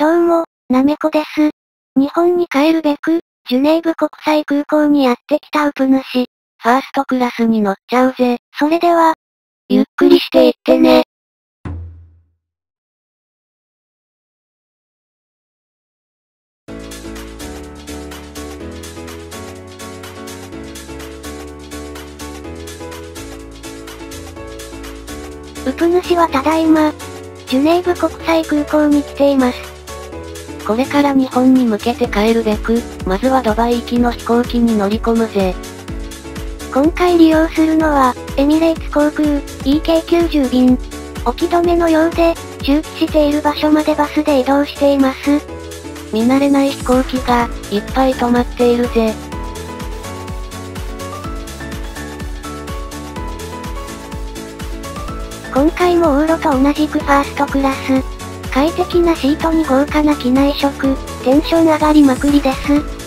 どうも、なめこです。日本に帰るべく、ジュネーブ国際空港にやってきたウプ主。 ファーストクラスに乗っちゃうぜ。 それでは、 ゆっくりしていってね。 ウプ主はただいま、ジュネーブ国際空港に来ています。 これから日本に向けて帰るべく、まずはドバイ行きの飛行機に乗り込むぜ。 今回利用するのは、エミレーツ航空、EK90 便。置き止めのようで、駐機している場所までバスで移動しています。 見慣れない飛行機が、いっぱい止まっているぜ。 今回も往路と同じくファーストクラス。快適なシートに豪華な機内食、テンション上がりまくりです。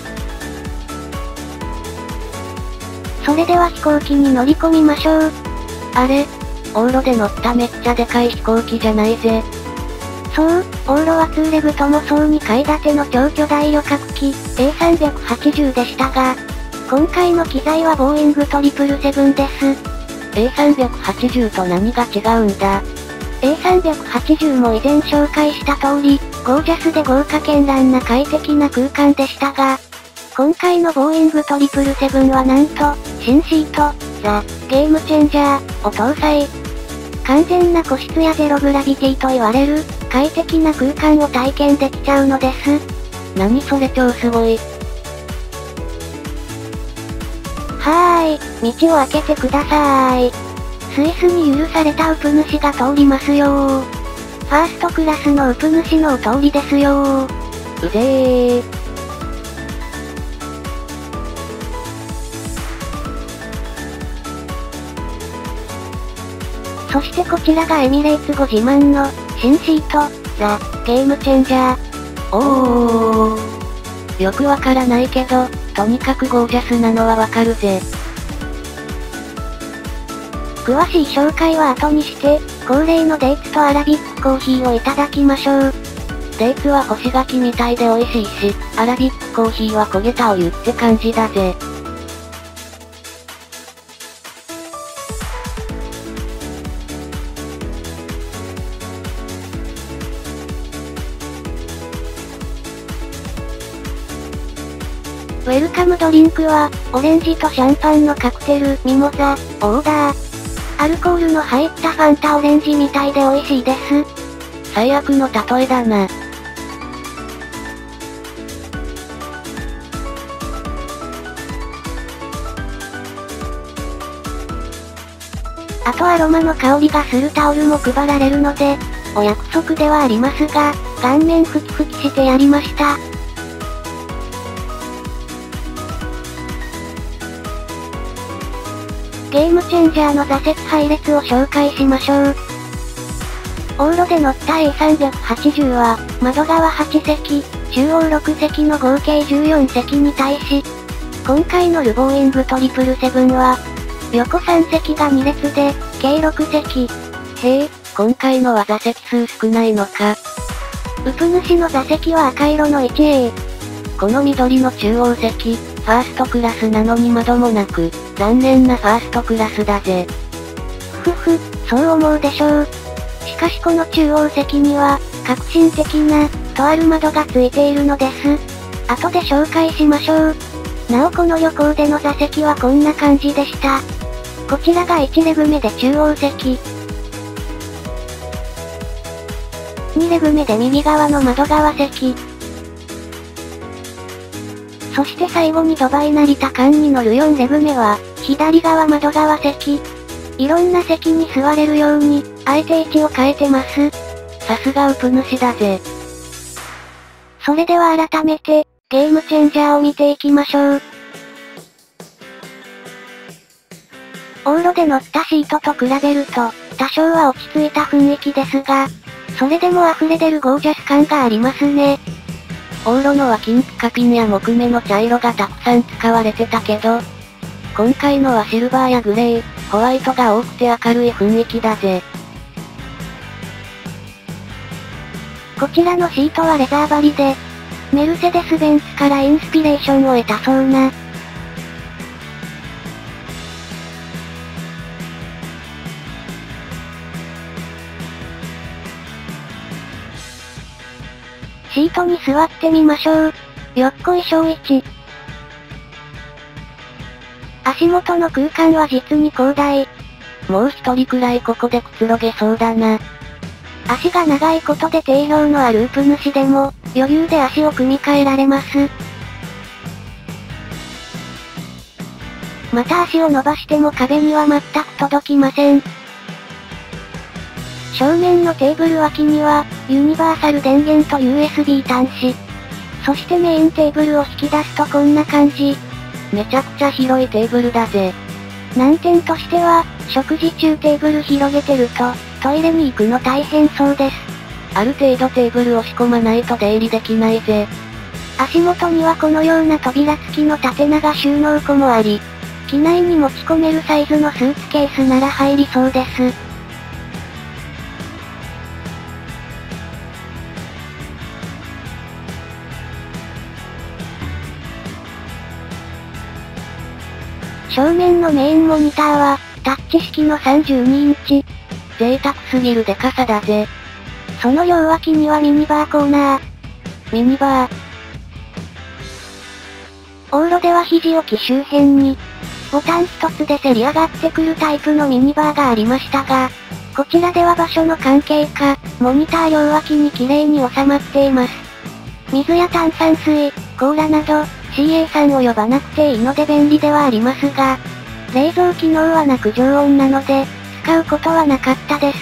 それでは飛行機に乗り込みましょう。 あれ？往路で乗っためっちゃでかい飛行機じゃないぜ。 そう、往路は2レグとも総2階建ての超巨大旅客機、A380 でしたが、今回の機材はボーイング777です。 A380 と何が違うんだ？ A380 も以前紹介した通り、ゴージャスで豪華絢爛な快適な空間でしたが、今回のボーイング777はなんと、新シート、ザ・ゲームチェンジャーを搭載。完全な個室やゼログラビティと言われる、快適な空間を体験できちゃうのです。 何それ超すごい。 はーい、道を開けてくださーい。スイスに許されたウプ主が通りますよー。ファーストクラスのウプ主のお通りですよー。 うぜー。 そしてこちらがエミレーツご自慢の、新シート、ザ・ゲームチェンジャー。 おー。よくわからないけど、とにかくゴージャスなのはわかるぜ。 詳しい紹介は後にして、恒例のデーツとアラビックコーヒーをいただきましょう。 デーツは干し柿みたいで美味しいし、アラビックコーヒーは焦げたお湯って感じだぜ。 ウェルカムドリンクは、オレンジとシャンパンのカクテル、ミモザ、オーダー。アルコールの入ったファンタオレンジみたいで美味しいです。 最悪の例えだな。 あとアロマの香りがするタオルも配られるので、お約束ではありますが、顔面ふきふきしてやりました。ゲームチェンジャーの座席配列を紹介しましょう。往路で乗った A380 は、窓側8席、中央6席の合計14席に対し、今回乗るボーイング777は、横3席が2列で、計6席。 へえ、今回のは座席数少ないのか。 ウプ主の座席は赤色の 1A。 この緑の中央席、ファーストクラスなのに窓もなく、残念なファーストクラスだぜ。 ふふ、そう思うでしょう。しかしこの中央席には、革新的な、とある窓がついているのです。後で紹介しましょう。なおこの旅行での座席はこんな感じでした。こちらが1レグ目で中央席。2レグ目で右側の窓側席。そして最後にドバイ成田間に乗る4レグ目は、左側窓側席。いろんな席に座れるように、あえて位置を変えてます。 さすがウプ主だぜ。 それでは改めて、ゲームチェンジャーを見ていきましょう。往路で乗ったシートと比べると、多少は落ち着いた雰囲気ですが、それでも溢れ出るゴージャス感がありますね。 往路のは金ピカピンや木目の茶色がたくさん使われてたけど、今回のはシルバーやグレー、ホワイトが多くて明るい雰囲気だぜ。 こちらのシートはレザー張りで、メルセデス・ベンツからインスピレーションを得たそうな。シートに座ってみましょう。よっこいしょ1。足元の空間は実に広大。 もう一人くらいここでくつろげそうだな。 足が長いことで定評のあるウプ主でも、余裕で足を組み替えられます。また足を伸ばしても壁には全く届きません。正面のテーブル脇には、ユニバーサル電源と USB 端子。そしてメインテーブルを引き出すとこんな感じ。 めちゃくちゃ広いテーブルだぜ。 難点としては、食事中テーブル広げてると、トイレに行くの大変そうです。 ある程度テーブルを仕込まないと出入りできないぜ。 足元にはこのような扉付きの縦長収納庫もあり、機内に持ち込めるサイズのスーツケースなら入りそうです。正面のメインモニターは、タッチ式の32インチ。 贅沢すぎるデカさだぜ。 その両脇にはミニバーコーナー。 ミニバー。 往路では肘置き周辺に、ボタン一つでせり上がってくるタイプのミニバーがありましたが、こちらでは場所の関係か、モニター両脇に綺麗に収まっています。水や炭酸水、コーラなど、CA さんを呼ばなくていいので便利ではありますが、冷蔵機能はなく常温なので、使うことはなかったです。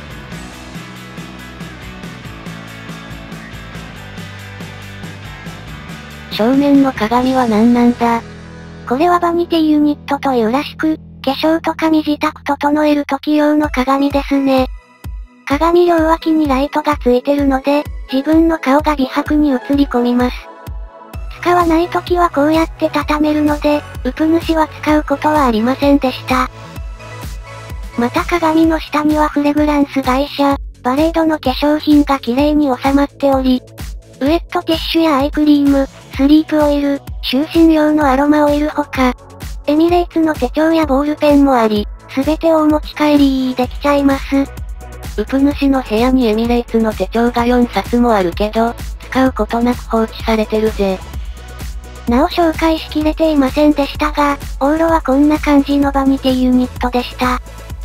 正面の鏡は何なんだ？ これはバニティユニットというらしく、化粧とか身支度整える時用の鏡ですね。鏡両脇にライトがついてるので、自分の顔が美白に映り込みます。使わない時はこうやって畳めるので、ウプ主は使うことはありませんでした。また鏡の下にはフレグランス会社、バレードの化粧品が綺麗に収まっており、ウェットティッシュやアイクリーム、スリープオイル、就寝用のアロマオイルほか、エミレーツの手帳やボールペンもあり、すべてをお持ち帰りできちゃいます。 ウプ主の部屋にエミレーツの手帳が4冊もあるけど、使うことなく放置されてるぜ。 なお紹介しきれていませんでしたが、往路はこんな感じのバニティユニットでした。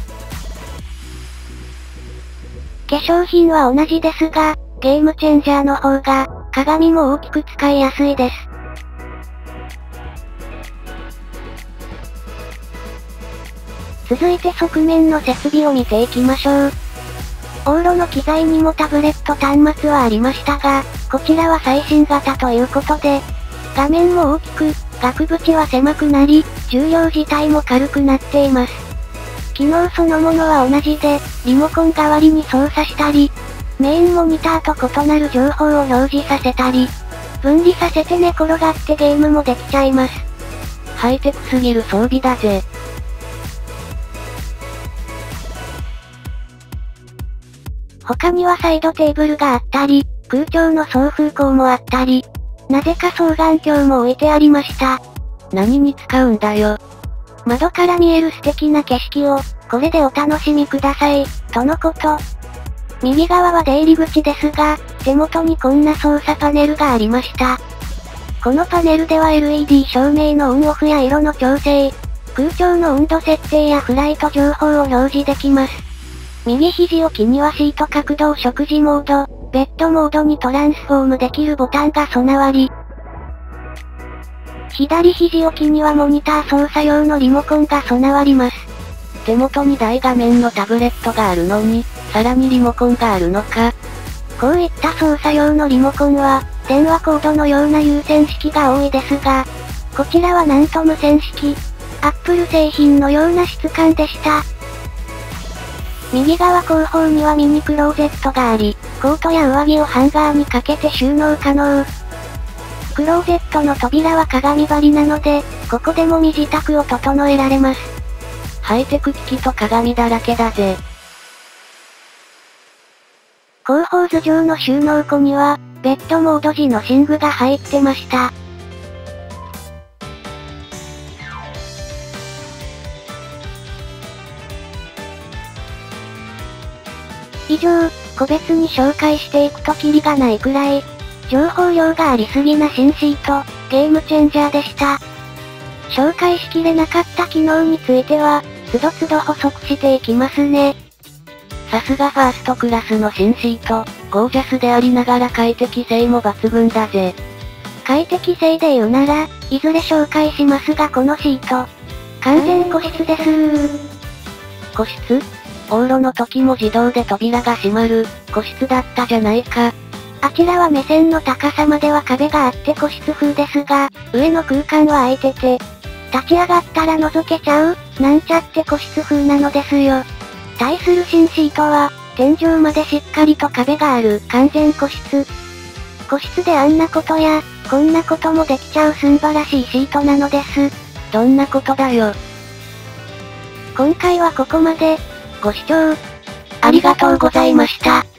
化粧品は同じですが、ゲームチェンジャーの方が、鏡も大きく使いやすいです。続いて側面の設備を見ていきましょう。往路の機材にもタブレット端末はありましたが、こちらは最新型ということで、画面も大きく、額縁は狭くなり、重量自体も軽くなっています。機能そのものは同じで、リモコン代わりに操作したり、メインモニターと異なる情報を表示させたり、分離させて寝転がってゲームもできちゃいます。 ハイテクすぎる装備だぜ。 他にはサイドテーブルがあったり、空調の送風口もあったり、なぜか双眼鏡も置いてありました。 何に使うんだよ。 窓から見える素敵な景色を、これでお楽しみください、とのこと。右側は出入り口ですが、手元にこんな操作パネルがありました。このパネルでは LED 照明のオンオフや色の調整、空調の温度設定やフライト情報を表示できます。右肘置きにはシート角度食事モード、ベッドモードにトランスフォームできるボタンが備わり、左肘置きにはモニター操作用のリモコンが備わります。 手元に大画面のタブレットがあるのに、さらにリモコンがあるのか。 こういった操作用のリモコンは、電話コードのような有線式が多いですが、こちらはなんと無線式、Apple 製品のような質感でした。右側後方にはミニクローゼットがあり、コートや上着をハンガーにかけて収納可能。クローゼットの扉は鏡張りなので、ここでも身支度を整えられます。 ハイテク機器と鏡だらけだぜ。 広報図上の収納庫には、ベッドモード時の寝具が入ってました。以上、個別に紹介していくとキリがないくらい、情報量がありすぎな新シート、ゲームチェンジャーでした。紹介しきれなかった機能については、つどつど補足していきますね。 さすがファーストクラスの新シート、ゴージャスでありながら快適性も抜群だぜ。 快適性で言うなら、いずれ紹介しますがこのシート、完全個室です個室？往路の時も自動で扉が閉まる、個室だったじゃないか。 あちらは目線の高さまでは壁があって個室風ですが、上の空間は空いてて、立ち上がったら覗けちゃう、なんちゃって個室風なのですよ。対する新シートは、天井までしっかりと壁がある完全個室。個室であんなことや、こんなこともできちゃうすんばらしいシートなのです。 どんなことだよ。 今回はここまで。ご視聴、 ありがとうございました。